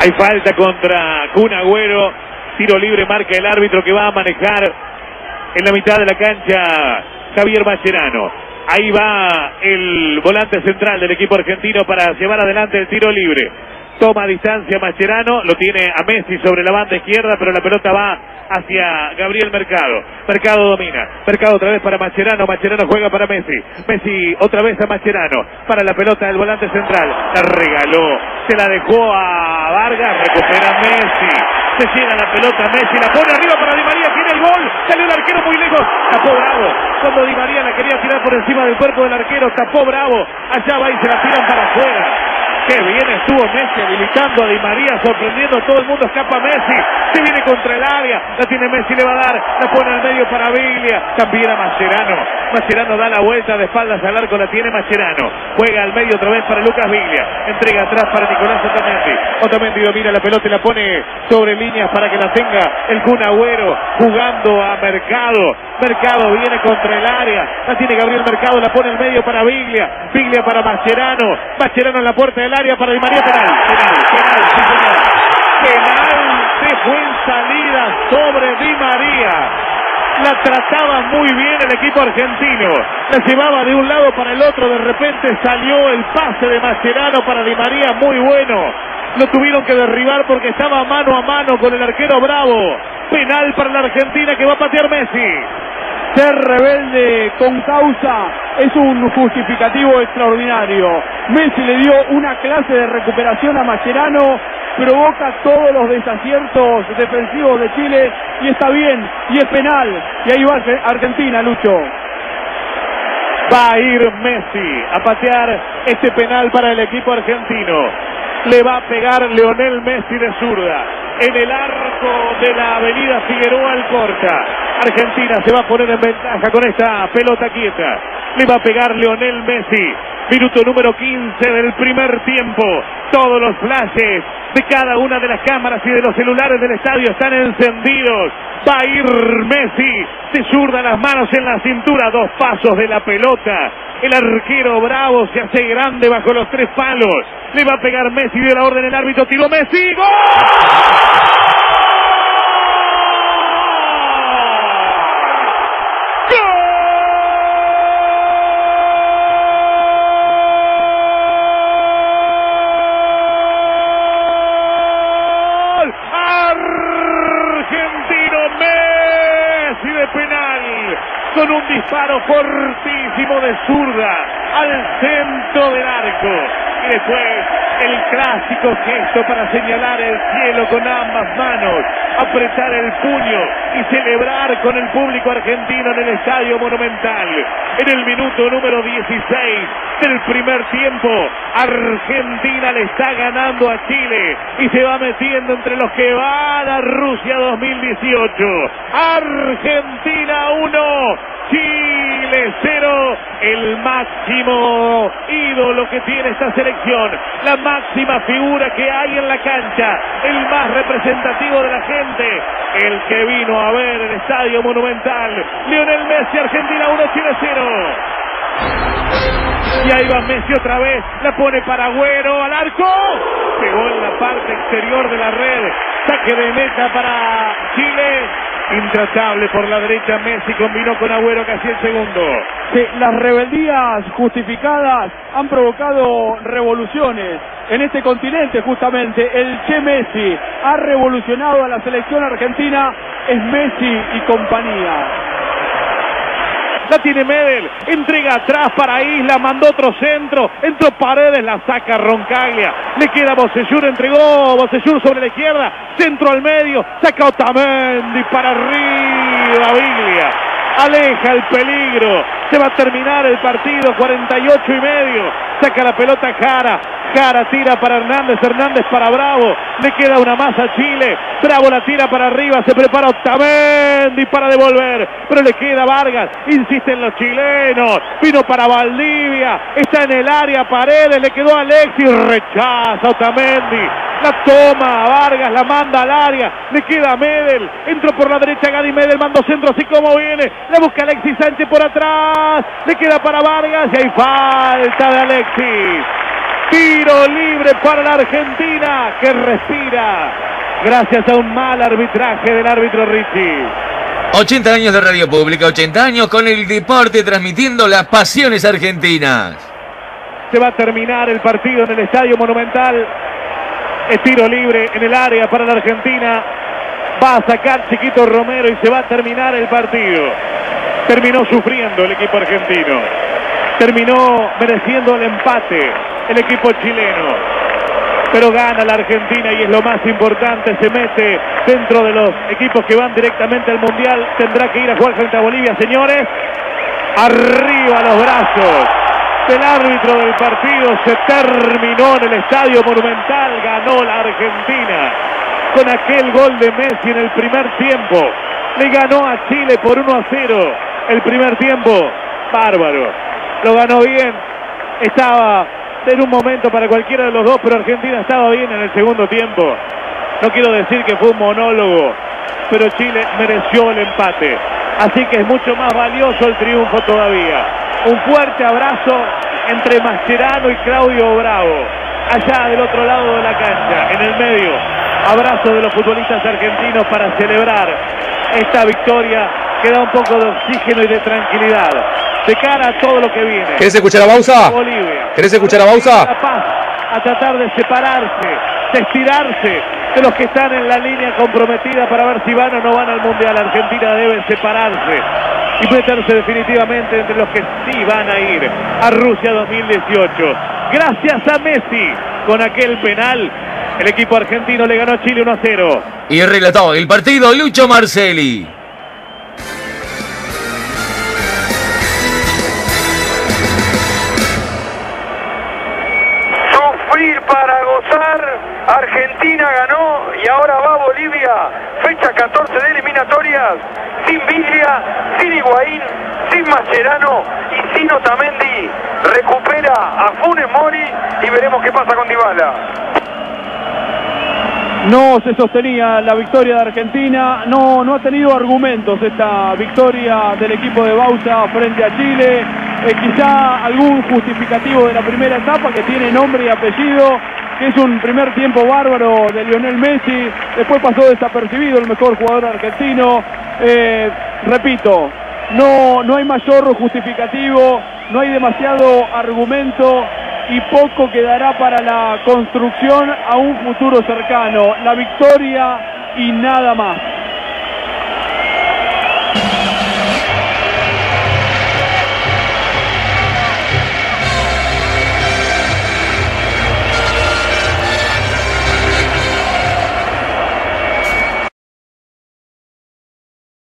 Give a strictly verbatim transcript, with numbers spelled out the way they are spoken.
Hay falta contra Kun Agüero. Tiro libre marca el árbitro que va a manejar en la mitad de la cancha Javier Mascherano. Ahí va el volante central del equipo argentino para llevar adelante el tiro libre. Toma distancia Mascherano, lo tiene a Messi sobre la banda izquierda, pero la pelota va hacia Gabriel Mercado. Mercado domina. Mercado otra vez para Mascherano. Mascherano juega para Messi. Messi otra vez a Mascherano. Para la pelota del volante central. La regaló. Se la dejó a Vargas. Recupera Messi. Se llega la pelota Messi. La pone arriba para Di María. Tiene el gol. Salió el arquero muy lejos. Tapó Bravo. Cuando Di María la quería tirar por encima del cuerpo del arquero. Tapó Bravo. Allá va y se la tiran para afuera. Qué bien estuvo Messi habilitando a Di María, sorprendiendo a todo el mundo. Escapa Messi, se viene contra el área, la tiene Messi, le va a dar, la pone al medio para Biglia, también a Mascherano. Mascherano da la vuelta de espaldas al arco, la tiene Mascherano. Juega al medio otra vez para Lucas Biglia, entrega atrás para Nicolás Otamendi. Otamendi domina la pelota y la pone sobre líneas para que la tenga el Kun Agüero, jugando a Mercado. Mercado viene contra el área, la tiene Gabriel Mercado, la pone al medio para Biglia. Biglia para Mascherano, Mascherano en la puerta del área para Di María. Penal, penal, penal, sí señor. Penal de Fuensalida sobre Di María. La trataba muy bien el equipo argentino. La llevaba de un lado para el otro. De repente salió el pase de Mascherano para Di María, muy bueno. Lo tuvieron que derribar porque estaba mano a mano con el arquero Bravo. Penal para la Argentina que va a patear Messi. Ser rebelde con causa es un justificativo extraordinario. Messi le dio una clase de recuperación a Mascherano, provoca todos los desaciertos defensivos de Chile y está bien, y es penal. Y ahí va Argentina, Lucho. Va a ir Messi a patear este penal para el equipo argentino. Le va a pegar Lionel Messi de zurda en el arco de la avenida Figueroa Alcorta. Argentina se va a poner en ventaja con esta pelota quieta. Le va a pegar Lionel Messi. Minuto número quince del primer tiempo. Todos los flashes de cada una de las cámaras y de los celulares del estadio están encendidos. Va a ir Messi. Se zurda las manos en la cintura. Dos pasos de la pelota. El arquero Bravo se hace grande bajo los tres palos. Le va a pegar Messi. Dio la orden el árbitro. Tiró Messi. ¡Gol! Penal, con un disparo fortísimo de zurda al centro del arco, y después el clásico gesto para señalar el cielo con ambas manos, apretar el puño y celebrar con el público argentino en el Estadio Monumental. En el minuto número dieciséis del primer tiempo, Argentina le está ganando a Chile y se va metiendo entre los que van a Rusia dos mil dieciocho. Argentina uno, Chile cero, el máximo ídolo que tiene esta selección, la máxima figura que hay en la cancha, el más representativo de la gente, el que vino a ver el Estadio Monumental. Lionel Messi, Argentina uno, Chile cero. Y ahí va Messi otra vez, la pone para Agüero, al arco, pegó en la parte exterior de la red, saque de meta para Chile. Intratable por la derecha, Messi combinó con Agüero casi el segundo. Sí, las rebeldías justificadas han provocado revoluciones en este continente. Justamente el Che Messi ha revolucionado a la selección argentina. Es Messi y compañía. La tiene Medel, entrega atrás para Isla, mandó otro centro, entró Paredes, la saca Roncaglia, le queda Bocellur, entregó Bocellur sobre la izquierda, centro al medio, saca Otamendi para arriba, Biglia, aleja el peligro, se va a terminar el partido, cuarenta y ocho y medio, saca la pelota Jara, Jara tira para Hernández, Hernández para Bravo, le queda una más a Chile, Bravo la tira para arriba, se prepara Otamendi para devolver, pero le queda Vargas, insisten los chilenos, vino para Valdivia, está en el área Paredes, le quedó Alexis, rechaza Otamendi, la toma Vargas, la manda al área, le queda Medel, entró por la derecha Gadi Medel, mandó centro así como viene, la busca Alexis Sánchez por atrás, le queda para Vargas y hay falta de Alexis. Tiro libre para la Argentina, que respira gracias a un mal arbitraje del árbitro Ricci. ochenta años de radio pública, ochenta años con el deporte transmitiendo las pasiones argentinas. Se va a terminar el partido en el Estadio Monumental. Es tiro libre en el área para la Argentina. Va a sacar Chiquito Romero y se va a terminar el partido. Terminó sufriendo el equipo argentino. Terminó mereciendo el empate el equipo chileno. Pero gana la Argentina y es lo más importante. Se mete dentro de los equipos que van directamente al Mundial. Tendrá que ir a jugar frente a Bolivia, señores. Arriba los brazos del árbitro del partido. Se terminó en el Estadio Monumental. Ganó la Argentina con aquel gol de Messi en el primer tiempo. Le ganó a Chile por uno a cero. El primer tiempo, bárbaro. Lo ganó bien. Estaba en un momento para cualquiera de los dos, pero Argentina estaba bien en el segundo tiempo. No quiero decir que fue un monólogo, pero Chile mereció el empate. Así que es mucho más valioso el triunfo todavía. Un fuerte abrazo entre Mascherano y Claudio Bravo. Allá del otro lado de la cancha, en el medio. Abrazo de los futbolistas argentinos para celebrar esta victoria que da un poco de oxígeno y de tranquilidad de cara a todo lo que viene. ¿Querés escuchar a Bausa? Bolivia. ¿Querés escuchar a Bausa? La paz, a tratar de separarse, de estirarse de los que están en la línea comprometida para ver si van o no van al Mundial. Argentina debe separarse y meterse definitivamente entre los que sí van a ir a Rusia dos mil dieciocho. Gracias a Messi, con aquel penal, el equipo argentino le ganó a Chile uno a cero. Y relató el partido Lucho Marcelli. Sufrir para gozar. Argentina ganó y ahora va a Bolivia. Fecha catorce de eliminatorias. Sin Viglia, sin Higuaín, sin Mascherano y sin Otamendi. Recupera a Funes Mori y veremos qué pasa con Dybala. No se sostenía la victoria de Argentina, no, no ha tenido argumentos esta victoria del equipo de Bausa frente a Chile. Eh, quizá algún justificativo de la primera etapa que tiene nombre y apellido, que es un primer tiempo bárbaro de Lionel Messi. Después pasó desapercibido el mejor jugador argentino. Eh, repito, no, no hay mayor justificativo, no hay demasiado argumento y poco quedará para la construcción a un futuro cercano. La victoria y nada más.